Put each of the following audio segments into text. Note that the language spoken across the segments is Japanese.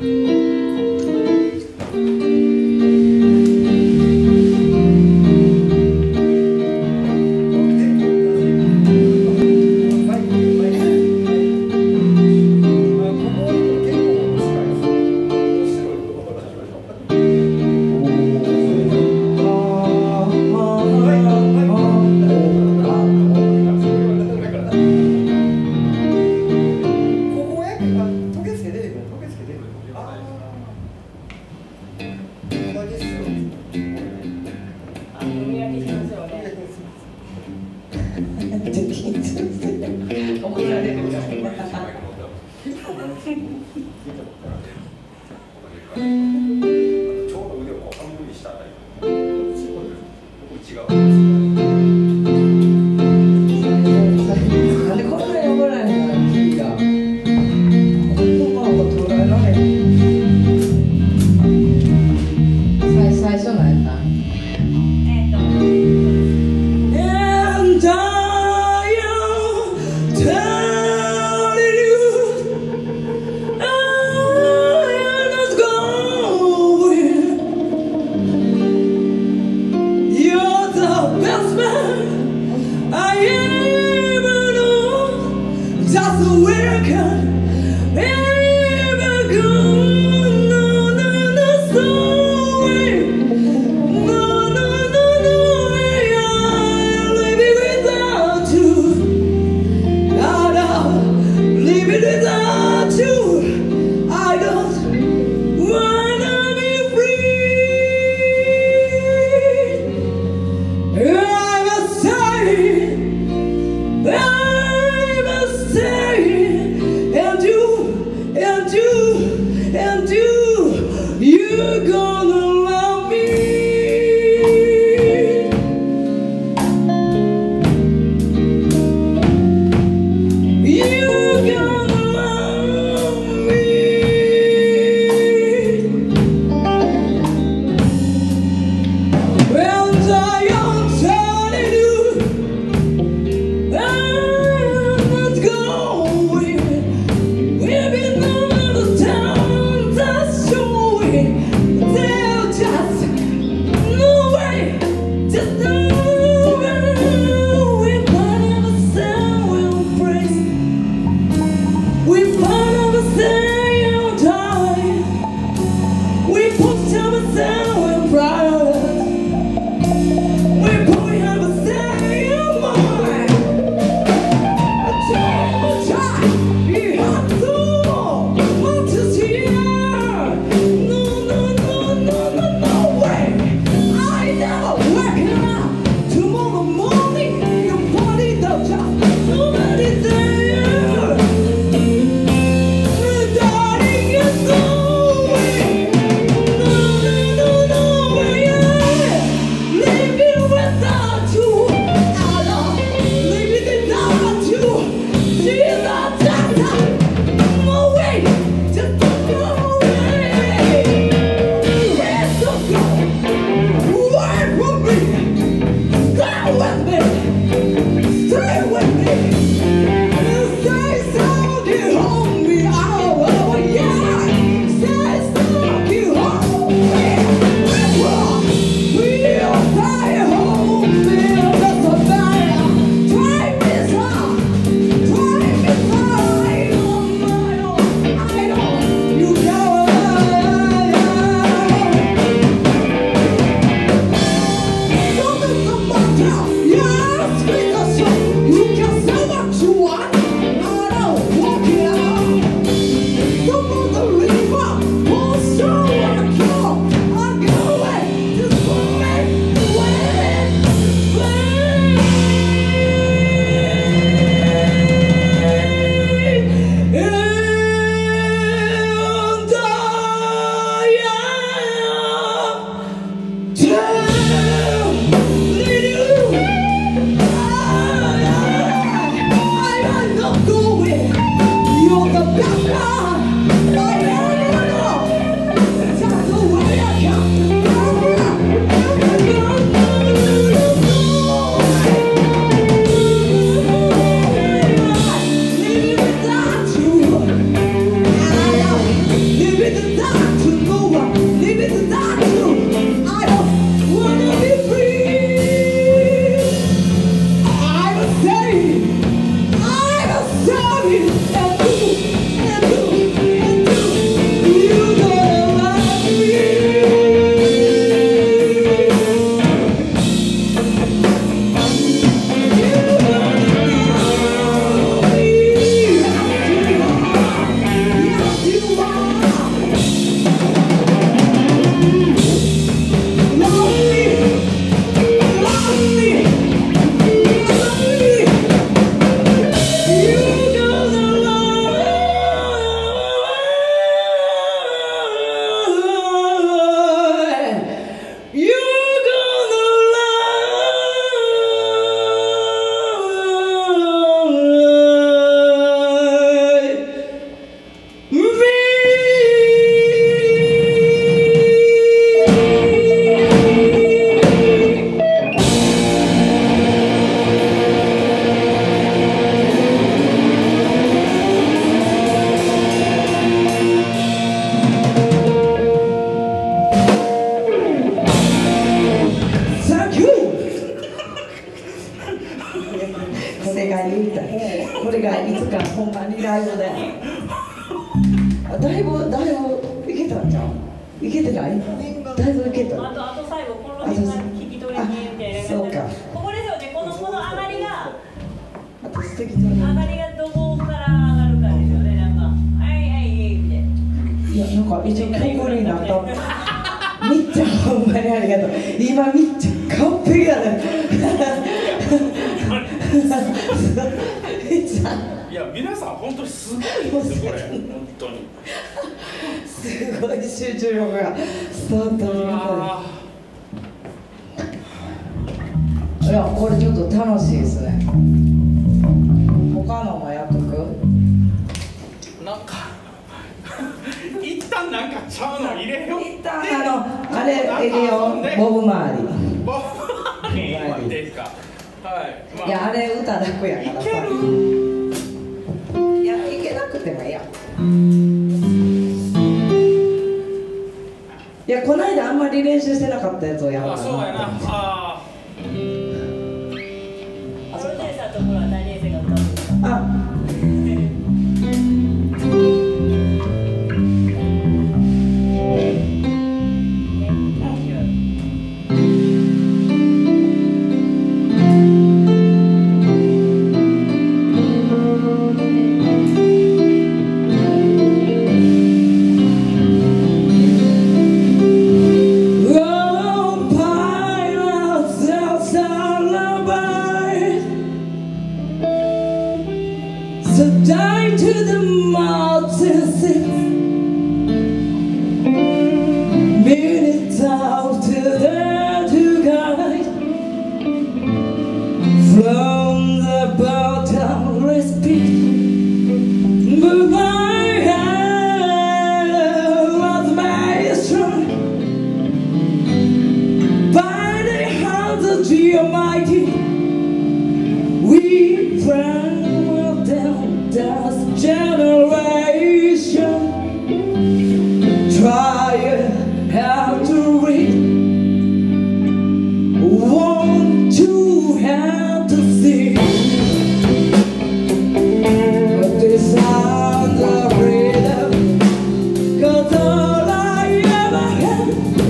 There だいぶね。だいぶいけたんじゃん。いけてない？だいぶいけた。 あと最後この辺が聞き取りにみたいな感じで。そうか。ここですよね。この上がりが。 あと素敵だね。 上がりがどこから上がるかですよね。なんかはいはいみたいな。 いやなんか一応曲になった。みっちゃんほんまにありがとう。今みっちゃん完璧だね。 いや皆さん本当にすごいですよこれ本当に。 すごい集中力が伝わった。いやこれちょっと楽しいですね。他のもやっとく。 なんか一旦なんかちゃうの入れよう。 一旦あれ入れよう。ボブ周り。 ボブ周りですか。はい。 いやあれ歌楽やからさ。 いける。 いやいけなくてもいいや。いやこの間あんまり練習してなかったやつをやろうかな。 そうやな。 プロデューサーところは大連生が歌うんですか。 So down to the mountains, minutes out to the guide. From the bottomless pit, but my hand was made strong by the hands of the Almighty. We found this generation trying how to read, want to have to see, but this sounds of freedom, 'cause all I ever had,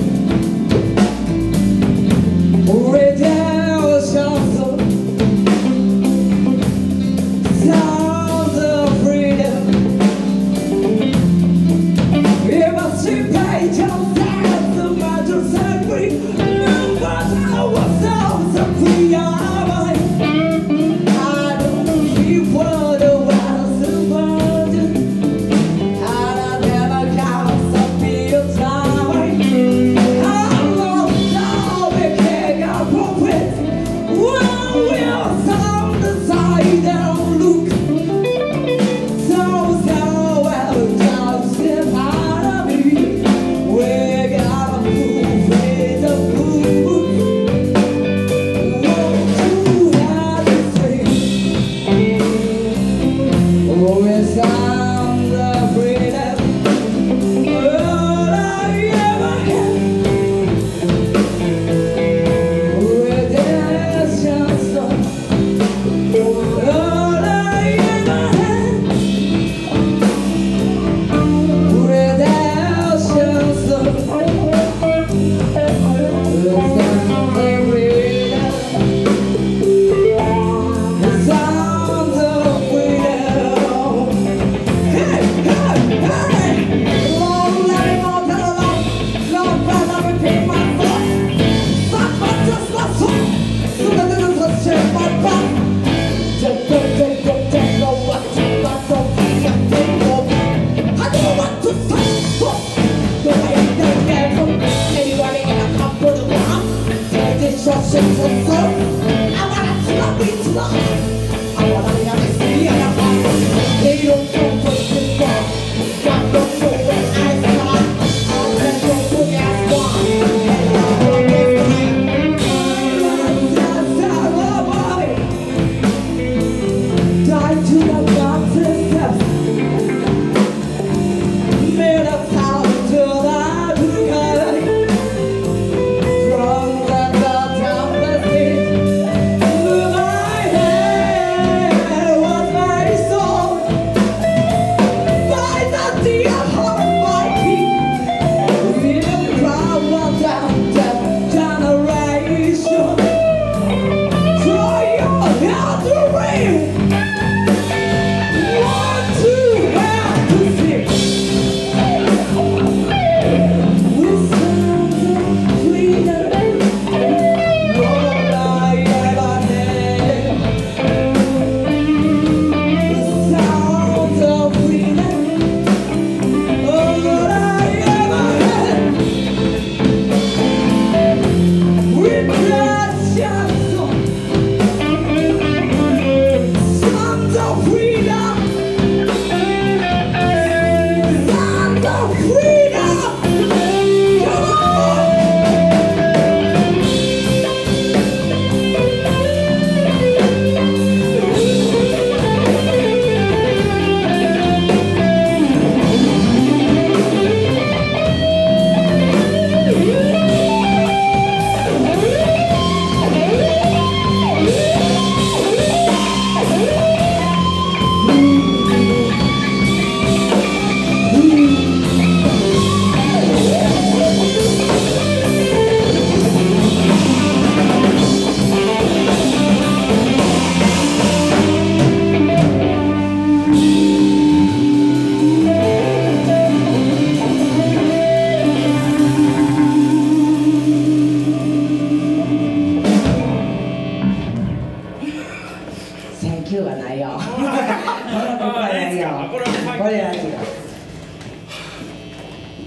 redemption. Emancipate yourself.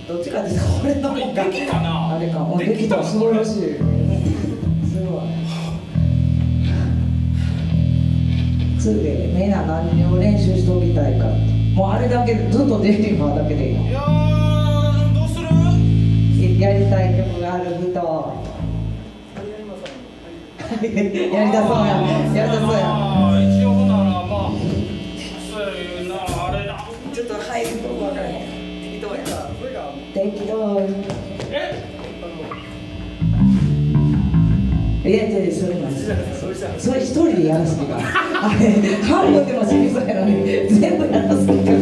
どっちかっていうと俺の方ができたな。 あれか、できた、素晴らしい。すごい。次でみんな何を練習しておきたいかって。もうあれだけでずっとデリバーだけでいいの。 いやー、どうする？ やりたい曲がある人。やりたそうや。やりたそうや。 一応ならまあそういうなあれだ。 ちょっと入るとこわからへん。適当や。適当。いや、それそれ一人でやらせてから。あれ半分でも死にそうやのに全部やらせてから。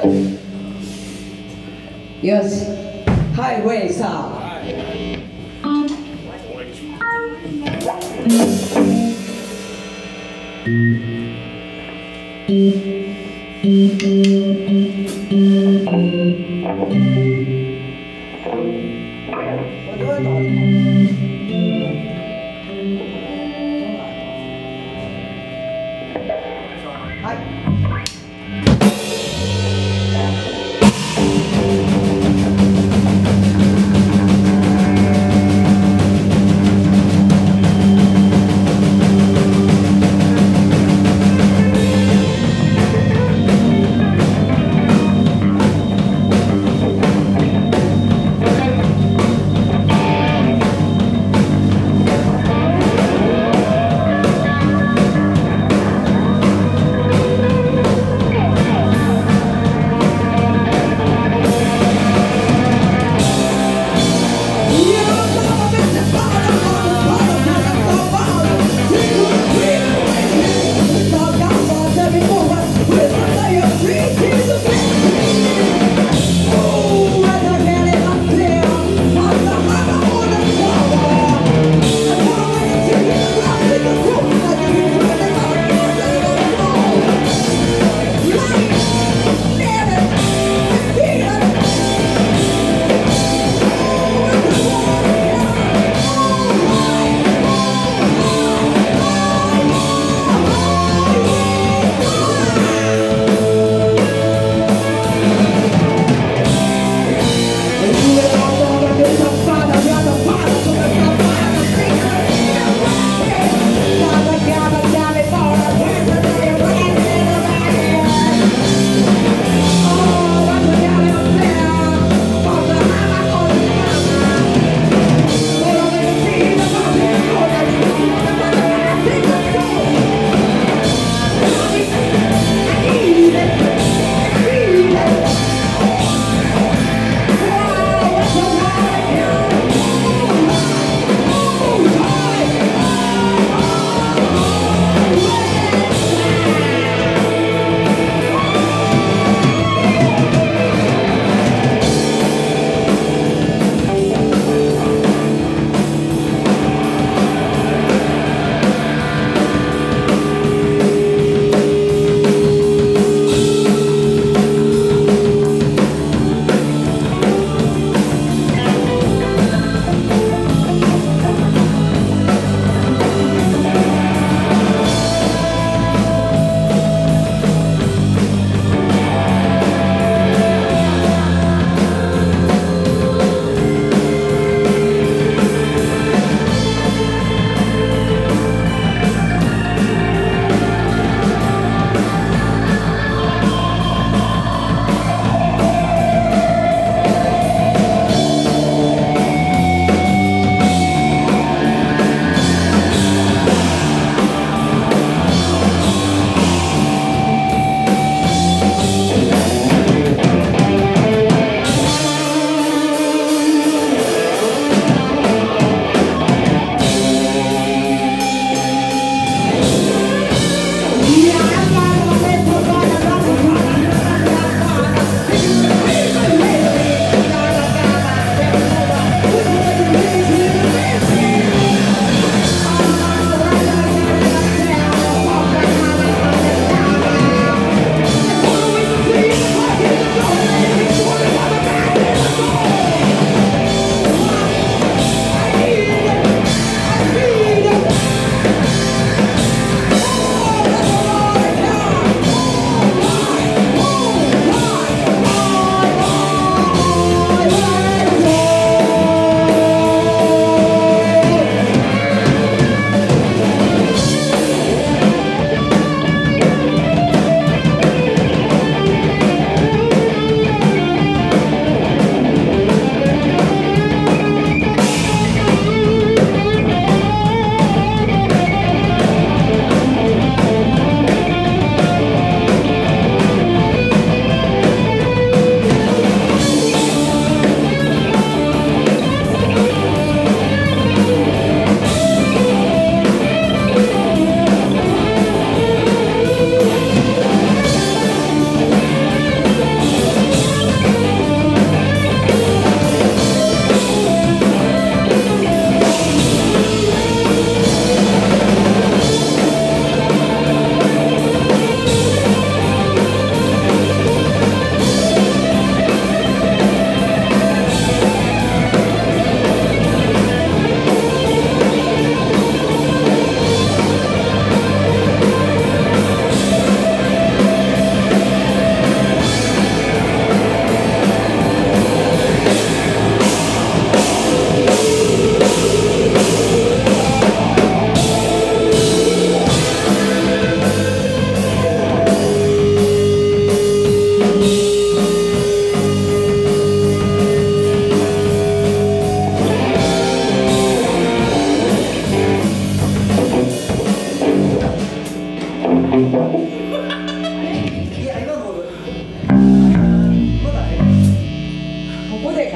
よし、ハイウェイさあ。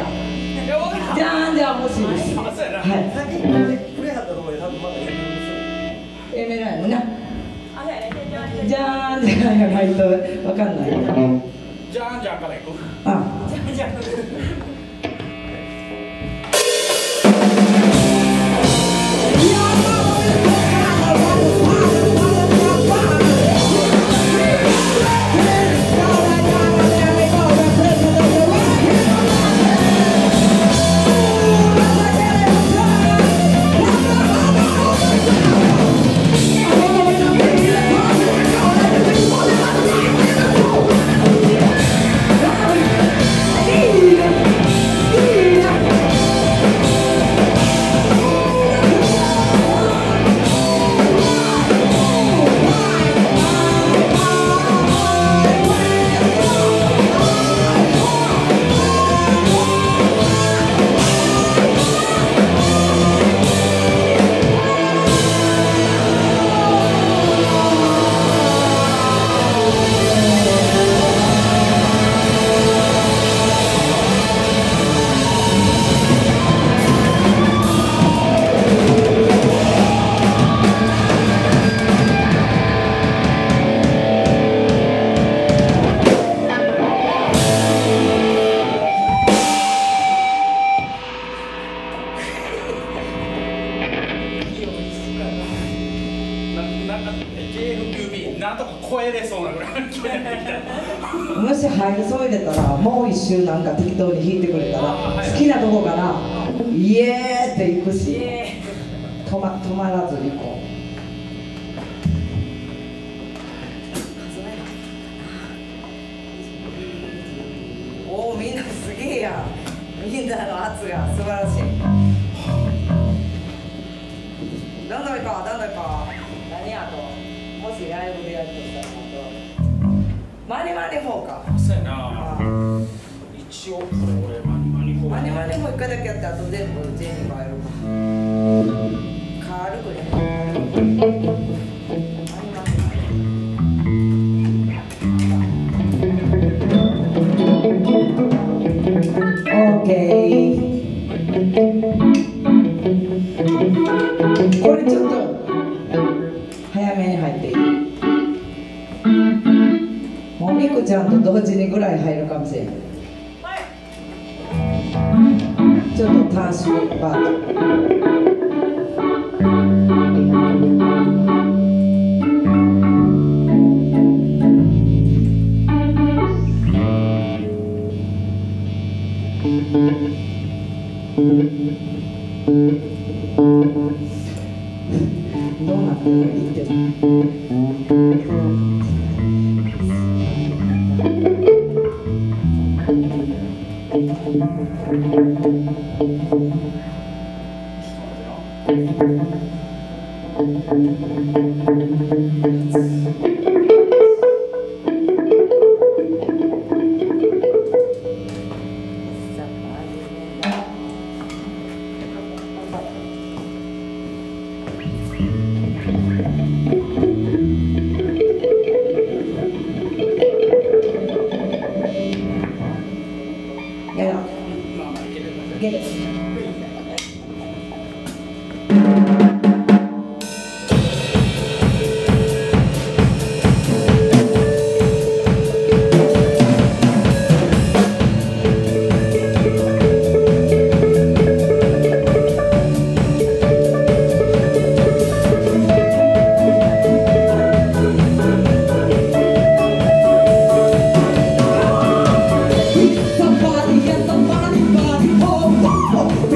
か。 いや分からん。 じゃんじゃん欲しいです。 あそうやな。 はい。 先にプレハったところで多分まだやるんですよ。 エメラやもんな。 あ、そうやね。 じゃーんじゃんやないとわかんない。 じゃんじゃんから行こう。 あ。 じゃん。 JFQB なんとか超えれそうなぐらいの勢いでもし入りそう入れたらもう一周なんか適当に弾いてくれたら好きなとこからイエーって行くし止まらずにこう。おお、みんなすげえやん。みんなの圧が素晴らしい。どんどん行こう、どんどん行こう。何やと、もしライブでやるとしたらマニマニ4か。 そうやな。一応これ俺マニマニ4。 マニマニ4一回だけやって、あと全部 J に変えるか。軽くね。オーケー。これちょっと早めに入っていい？もうみくちゃんと同時にぐらい入るかもしれない。ちょっと短縮バート。どうなってもいいけど。Get it. Somebody get somebody, body, oh, oh, oh.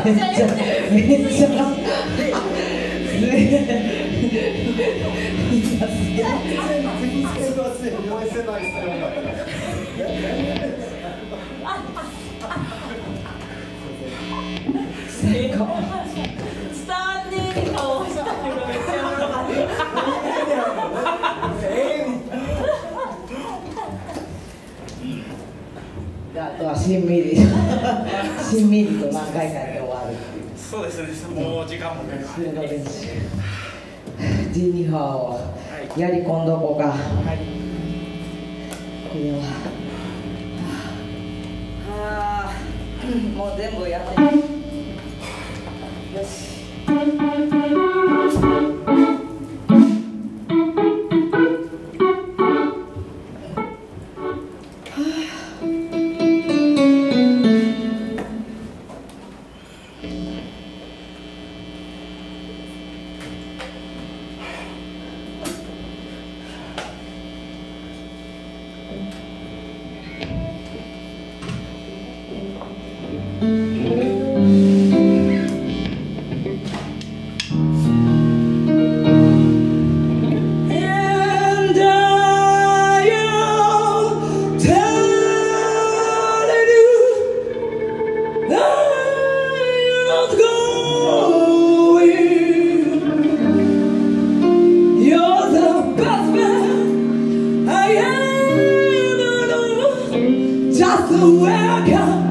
めっちゃ最高。 伝わんねえ顔したのがめっちゃおもろかった。 あとはしんみりしんみりと何回かで終わるっていう。 そうですね、もう時間もかかそれが練習。ジェニファーをやり込んどこうか。これは。はあ、もう全部やって。よし。Just the way I come.